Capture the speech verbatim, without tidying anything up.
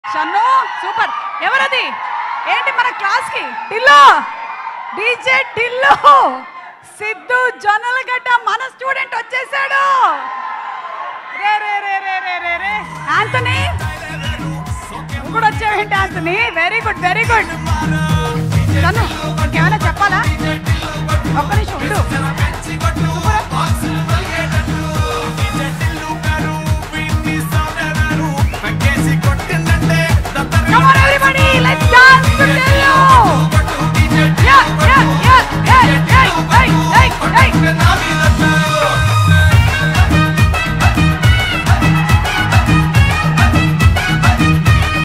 Shannu super. ఎవరది? ఏంటి మన క్లాస్ కి టిల్లు డీజే టిల్లు సిద్ధు జొన్నలగడ్డ మన స్టూడెంట్ వచ్చేసాడు. రే రే రే రే రే రే రే ఆంటనీ కూడా వచ్చావేంటి Antony? Very good very good. Shannu ఇంకేమైనా చెప్పాలా? ఒక్క నిమిషం ఉండు.